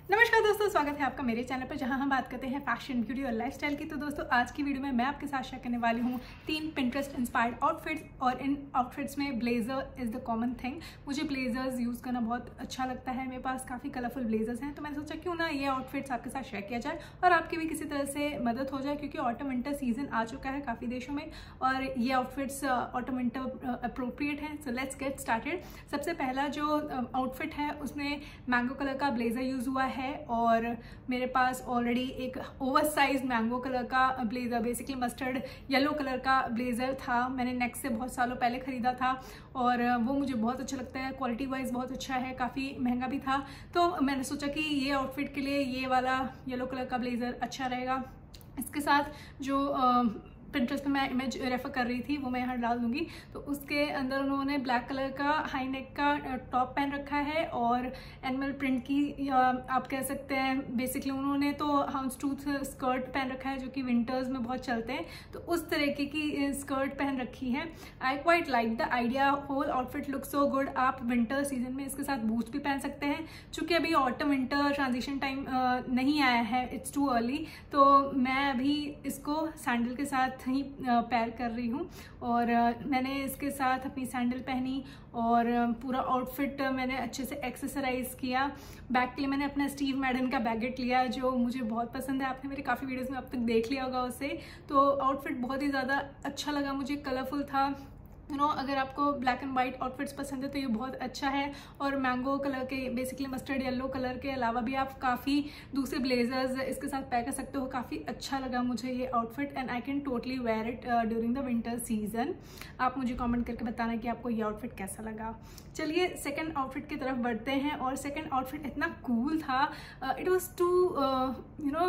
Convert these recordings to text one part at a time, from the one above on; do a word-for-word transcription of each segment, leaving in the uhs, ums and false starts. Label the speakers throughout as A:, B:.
A: नमस्कार दोस्तों, स्वागत है आपका मेरे चैनल पर जहां हम बात करते हैं फैशन, ब्यूटी और लाइफस्टाइल की। तो दोस्तों आज की वीडियो में मैं आपके साथ शेयर करने वाली हूं तीन पिंटरेस्ट इंस्पायर्ड आउटफिट्स, और इन आउटफिट्स में blazer is the common thing. मुझे ब्लेजर्स यूज़ करना बहुत अच्छा लगता है, मेरे पास काफ़ी कलरफुल ब्लेजर्स हैं, तो मैंने सोचा क्यों ना ये आउटफिट्स आपके साथ शेयर किया जाए और आपकी भी किसी तरह से मदद हो जाए, क्योंकि ऑटम विंटर सीजन आ चुका है काफ़ी देशों में और ये आउटफिट्स ऑटम विंटर अप्रोप्रिएट हैं। So let's get started. सबसे पहला जो आउटफिट है उसमें मैंगो कलर का ब्लेजर यूज़ हुआ है और मेरे पास ऑलरेडी एक ओवर साइज मैंगो कलर का blazer, basically mustard yellow colour का ब्लेजर था। मैंने नेक्स्ट से बहुत सालों पहले ख़रीदा था और वो मुझे बहुत अच्छा लगता है, क्वालिटी वाइज बहुत अच्छा है, काफ़ी महंगा भी था। तो मैंने सोचा कि ये आउटफिट के लिए ये वाला येलो कलर का ब्लेजर अच्छा रहेगा। इसके साथ जो आ, पिंटरेस्ट पे मैं इमेज रेफर कर रही थी वो मैं यहाँ डाल दूंगी। तो उसके अंदर उन्होंने ब्लैक कलर का हाई नेक का टॉप पहन रखा है और एनिमल प्रिंट की आप कह सकते हैं, बेसिकली उन्होंने तो हाउस टूथ स्कर्ट पहन रखा है जो कि विंटर्स में बहुत चलते हैं, तो उस तरीके की स्कर्ट पहन रखी है। I quite like the idea, whole outfit look so good. आप विंटर सीजन में इसके साथ बूस्ट भी पहन सकते हैं, चूँकि अभी ऑटम विंटर ट्रांजिशन टाइम नहीं आया है, इट्स टू अर्ली, तो मैं अभी इसको सैंडल के साथ ही पैर कर रही हूँ और मैंने इसके साथ अपनी सैंडल पहनी और पूरा आउटफिट मैंने अच्छे से एक्सेसराइज किया। बैग के लिए मैंने अपना स्टीव मैडन का बैगेट लिया जो मुझे बहुत पसंद है, आपने मेरे काफ़ी वीडियोस में अब तक देख लिया होगा उसे। तो आउटफिट बहुत ही ज़्यादा अच्छा लगा मुझे, कलरफुल था। यू नो अगर आपको ब्लैक एंड वाइट आउटफिट्स पसंद है तो ये बहुत अच्छा है। और मैंगो कलर के, बेसिकली मस्टर्ड येलो कलर के अलावा भी आप काफ़ी दूसरे ब्लेजर्स इसके साथ पैक कर सकते हो। काफ़ी अच्छा लगा मुझे ये outfit and I can totally wear it during the winter season. आप मुझे कमेंट करके बताना कि आपको ये आउटफिट कैसा लगा। चलिए सेकेंड आउटफिट की तरफ बढ़ते हैं और सेकेंड आउटफिट इतना कूल था, it was too you know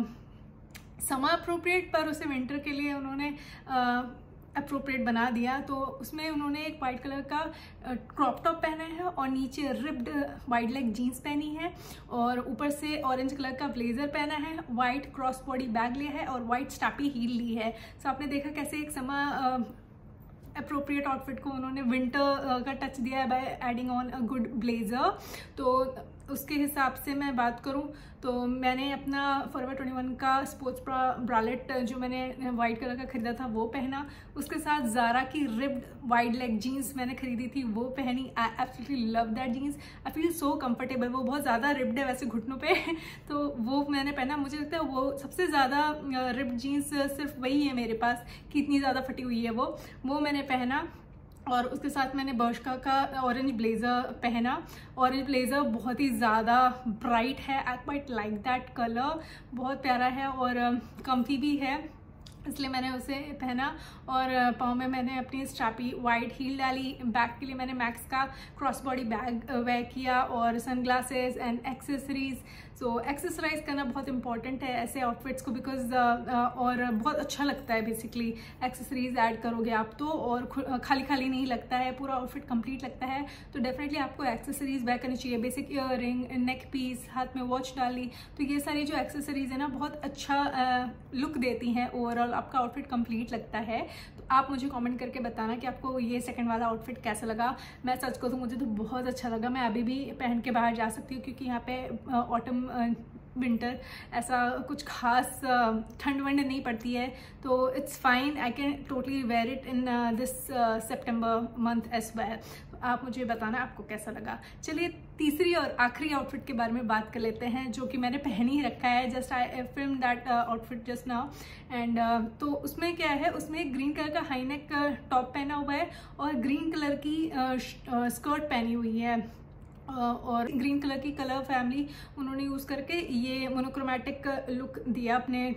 A: summer appropriate, पर उसे विंटर के लिए उन्होंने uh, अप्रोप्रिएट बना दिया। तो उसमें उन्होंने एक वाइट कलर का क्रॉप टॉप पहना है और नीचे रिप्ड वाइड लेग जीन्स पहनी है और ऊपर से ऑरेंज कलर का ब्लेजर पहना है, वाइट क्रॉस बॉडी बैग लिया है और वाइट स्टैपी हील ली है। सो आपने देखा कैसे एक समर अप्रोप्रिएट आउटफिट को उन्होंने विंटर का टच दिया है by adding on a good blazer. तो उसके हिसाब से मैं बात करूं तो मैंने अपना फॉरएवर ट्वेंटी वन का स्पोर्ट्स ब्रालेट जो मैंने वाइट कलर का खरीदा था वो पहना। उसके साथ ज़ारा की रिप्ड वाइड लेग जीन्स मैंने खरीदी थी वो पहनी। I absolutely love that jeans, I feel so comfortable. वो बहुत ज़्यादा रिप्ड है वैसे घुटनों पे तो वो मैंने पहना। मुझे लगता है वो सबसे ज़्यादा रिप्ड जीन्स सिर्फ वही है मेरे पास कि इतनी ज़्यादा फटी हुई है वो वो मैंने पहना। और उसके साथ मैंने बर्शका का ऑरेंज ब्लेज़र पहना। ऑरेंज ब्लेज़र बहुत ही ज़्यादा ब्राइट है, I quite like that colour, बहुत प्यारा है और कम्फी भी है, इसलिए मैंने उसे पहना। और पाँव में मैंने अपनी स्ट्रैपी वाइट हील डाली। बैग के लिए मैंने मैक्स का क्रॉस बॉडी बैग वेयर किया और sunglasses and accessories. So accessorise करना बहुत इंपॉर्टेंट है ऐसे आउटफिट्स को, बिकॉज uh, uh, और बहुत अच्छा लगता है बेसिकली एक्सेसरीज ऐड करोगे आप तो, और खाली खाली नहीं लगता है, पूरा आउटफिट कंप्लीट लगता है। तो डेफिनेटली आपको एक्सेसरीज वेयर करनी चाहिए, basic earring, neck piece, हाथ में वॉच डाली, तो ये सारी जो एक्सेसरीज है ना बहुत अच्छा लुक uh, देती हैं, ओवरऑल आपका आउटफिट कंप्लीट लगता है। तो आप मुझे कमेंट करके बताना कि आपको ये सेकंड वाला आउटफिट कैसा लगा। मैं सच कहूँ तो मुझे तो बहुत अच्छा लगा, मैं अभी भी पहन के बाहर जा सकती हूँ, क्योंकि यहाँ पे ऑटम विंटर ऐसा कुछ खास ठंड वंड नहीं पड़ती है, तो it's fine, I can totally wear it in this September month as well. आप मुझे बताना आपको कैसा लगा। चलिए तीसरी और आखिरी आउटफिट के बारे में बात कर लेते हैं जो कि मैंने पहन ही रखा है, just I film that outfit just now and तो उसमें क्या है, उसमें ग्रीन कलर का हाई नेक टॉप पहना हुआ है और ग्रीन कलर की स्कर्ट uh, पहनी हुई है और ग्रीन कलर की कलर फैमिली उन्होंने यूज़ करके ये मोनोक्रोमैटिक लुक दिया अपने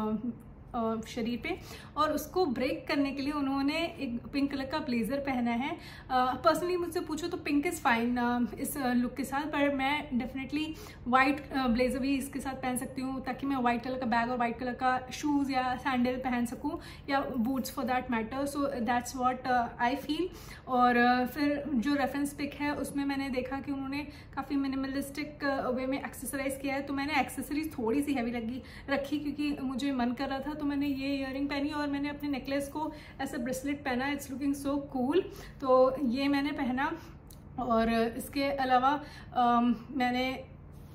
A: शरीर पे, और उसको ब्रेक करने के लिए उन्होंने एक पिंक कलर का ब्लेजर पहना है। पर्सनली मुझसे पूछो तो पिंक इज़ फाइन इस लुक के साथ, पर मैं डेफिनेटली वाइट ब्लेजर भी इसके साथ पहन सकती हूँ ताकि मैं वाइट कलर का बैग और वाइट कलर का शूज़ या सैंडल पहन सकूँ, या boots for that matter. So that's what I feel. और uh, फिर जो रेफरेंस पिक है उसमें मैंने देखा कि उन्होंने काफ़ी मिनिमलिस्टिक वे में एक्सेसराइज किया है, तो मैंने एक्सेसरीज थोड़ी सी हैवी लगी रखी क्योंकि मुझे मन कर रहा था, तो मैंने ये ईयरिंग पहनी और मैंने अपने नेकलेस को ऐसा ब्रेसलेट पहना। इट्स लुकिंग सो कूल, तो ये मैंने पहना। और इसके अलावा मैंने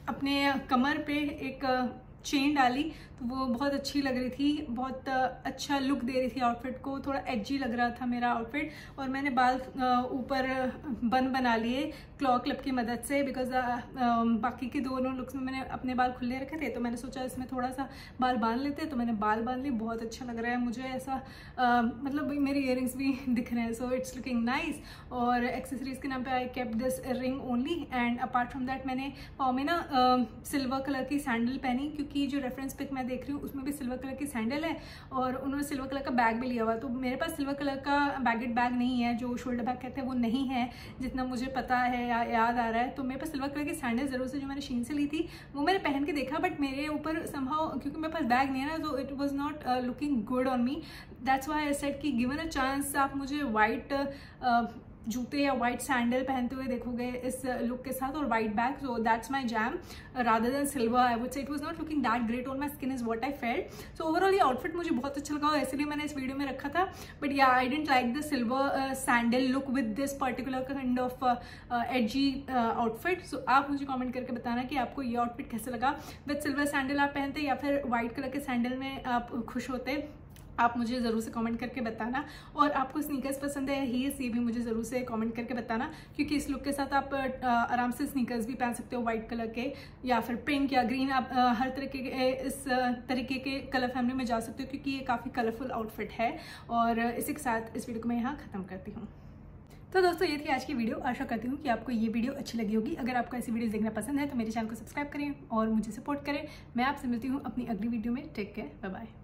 A: अपने कमर पे एक चेन डाली तो वो बहुत अच्छी लग रही थी, बहुत अच्छा लुक दे रही थी आउटफिट को, थोड़ा एजी लग रहा था मेरा आउटफिट। और मैंने बाल ऊपर बन बना लिए क्लॉ क्लिप की मदद से, बिकॉज बाकी के दोनों लुक्स में मैंने अपने बाल खुले रखे थे, तो मैंने सोचा इसमें थोड़ा सा बाल बांध लेते, तो मैंने बाल बांध लिए। बहुत अच्छा लग रहा है मुझे ऐसा, आ, मतलब मेरे इयररिंग्स भी दिख रहे हैं, सो इट्स लुकिंग नाइस। और एक्सेसरीज के नाम पे I kept this ring only, and apart from that मैंने पाँव में ना सिल्वर कलर की सैंडल पहनी, क्योंकि जो रेफरेंस पिक मैं देख रही हूँ उसमें भी सिल्वर कलर की सैंडल है और उन्होंने सिल्वर कलर का बैग भी लिया हुआ। तो मेरे पास सिल्वर कलर का बैगेट बैग नहीं है, जो शोल्डर बैग कहते हैं वो नहीं है, जितना मुझे पता है या याद आ रहा है। तो मेरे पास सिल्वर कलर की सैंडल जरूर से जो मैंने शीन से ली थी वो मैंने पहन के देखा, बट मेरे ऊपर समहाउ, क्योंकि मेरे पास बैग नहीं है ना, तो it was not looking good on me. That's why I said कि गिवन अ चांस आप मुझे वाइट जूते या वाइट सैंडल पहनते हुए देखोगे इस लुक के साथ और white bag, so that's my jam rather than silver. I would say it was not looking that great on my skin is what I felt. So overall ये आउटफिट मुझे बहुत अच्छा लगा और इसलिए मैंने इस वीडियो में रखा था। But yeah I didn't like the silver sandal look with this particular kind of edgy outfit. So आप मुझे कॉमेंट करके बताना कि आपको ये आउटफिट कैसे लगा। विद सिल्वर सैंडल आप पहनते या फिर व्हाइट कलर के सैंडल में आप खुश होते, आप मुझे ज़रूर से कमेंट करके बताना। और आपको स्नीकर्स पसंद है हील्स, ये भी मुझे ज़रूर से कमेंट करके बताना, क्योंकि इस लुक के साथ आप आराम से स्नीकर्स भी पहन सकते हो वाइट कलर के या फिर पिंक या ग्रीन, आप आ, हर तरीके के इस तरीके के कलर फैमिली में जा सकते हो, क्योंकि ये काफ़ी कलरफुल आउटफिट है। और इसी के साथ इस वीडियो को मैं यहाँ ख़त्म करती हूँ। तो दोस्तों ये थी आज की वीडियो। आशा करती हूँ कि आपको ये वीडियो अच्छी लगी होगी। अगर आपको ऐसी वीडियो देखना पसंद है तो मेरे चैनल को सब्सक्राइब करें और मुझे सपोर्ट करें। मैं आपसे मिलती हूँ अपनी अगली वीडियो में। Take care, bye bye.